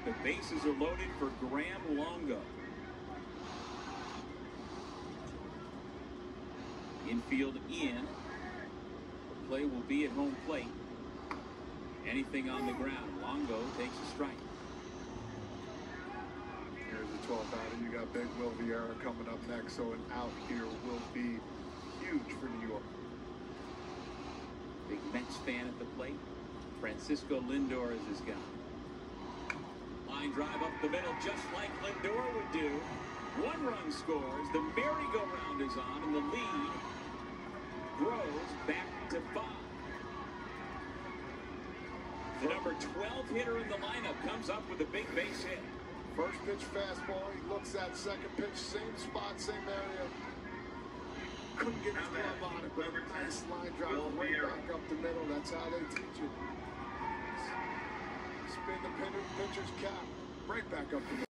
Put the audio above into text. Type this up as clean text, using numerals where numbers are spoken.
The bases are loaded for Graeme Longo. Infield in. The play will be at home plate. Anything on the ground. Longo takes a strike. Here's the 12th outing. You got Big Will Vieira coming up next, so an out here will be huge for New York. Big Mets fan at the plate. Francisco Lindor is his guy. Line drive up the middle, just like Lindor would do. 1 run scores. The merry-go-round is on, and the lead grows back to 5. The number 12 hitter in the lineup comes up with a big base hit. First pitch fastball. He looks at second pitch, same spot, same area. Couldn't get his glove on it, but a nice line drive right back up the middle. That's how they teach it. Spin the pitcher's cap right back up the middle.